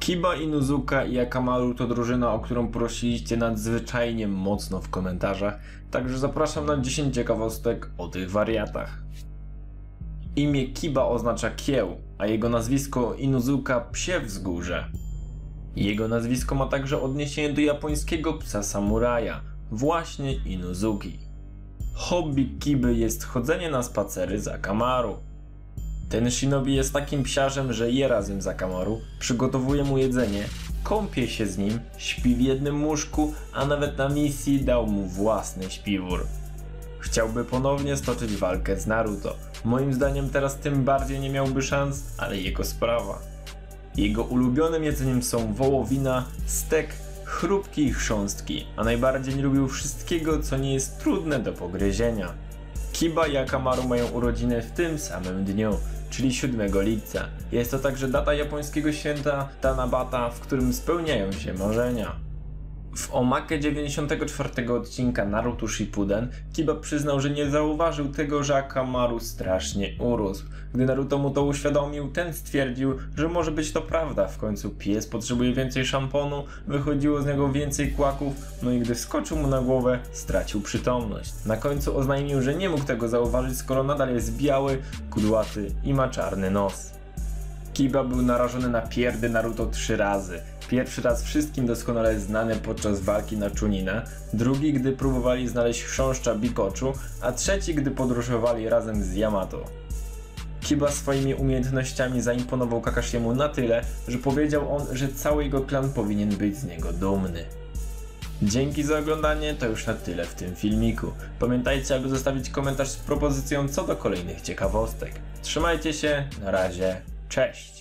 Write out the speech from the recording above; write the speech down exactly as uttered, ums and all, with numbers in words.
Kiba, Inuzuka i Akamaru to drużyna, o którą prosiliście nadzwyczajnie mocno w komentarzach, także zapraszam na dziesięć ciekawostek o tych wariatach. Imię Kiba oznacza kieł, a jego nazwisko Inuzuka psie wzgórze. Jego nazwisko ma także odniesienie do japońskiego psa samuraja, właśnie Inuzuki. Hobby Kiby jest chodzenie na spacery z Akamaru. Ten shinobi jest takim psiarzem, że je razem z Akamaru, przygotowuje mu jedzenie, kąpie się z nim, śpi w jednym łóżku, a nawet na misji dał mu własny śpiwór. Chciałby ponownie stoczyć walkę z Naruto. Moim zdaniem teraz tym bardziej nie miałby szans, ale jego sprawa. Jego ulubionym jedzeniem są wołowina, stek, chrupki i chrząstki, a najbardziej nie lubił wszystkiego, co nie jest trudne do pogryzienia. Kiba i Akamaru mają urodziny w tym samym dniu, czyli siódmego lipca. Jest to także data japońskiego święta Tanabata, w którym spełniają się marzenia. W omakę dziewięćdziesiątego czwartego odcinka Naruto Shippuden Kiba przyznał, że nie zauważył tego, że Akamaru strasznie urósł. Gdy Naruto mu to uświadomił, ten stwierdził, że może być to prawda, w końcu pies potrzebuje więcej szamponu, wychodziło z niego więcej kłaków, no i gdy skoczył mu na głowę, stracił przytomność. Na końcu oznajmił, że nie mógł tego zauważyć, skoro nadal jest biały, kudłaty i ma czarny nos. Kiba był narażony na pierdy Naruto trzy razy. Pierwszy raz wszystkim doskonale znany podczas walki na Chuninę, drugi gdy próbowali znaleźć chrząszcza Bikoczu, a trzeci gdy podróżowali razem z Yamato. Kiba swoimi umiejętnościami zaimponował Kakashiemu na tyle, że powiedział on, że cały jego klan powinien być z niego dumny. Dzięki za oglądanie, to już na tyle w tym filmiku. Pamiętajcie, aby zostawić komentarz z propozycją co do kolejnych ciekawostek. Trzymajcie się, na razie, cześć!